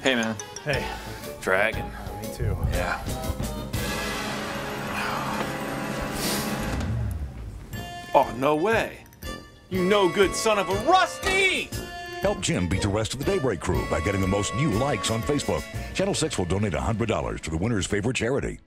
Hey, man. Hey. Dragon. Me too. Yeah. Oh, no way. You no good son of a Rusty! Help Jim beat the rest of the Daybreak crew by getting the most new likes on Facebook. Channel 6 will donate $100 to the winner's favorite charity.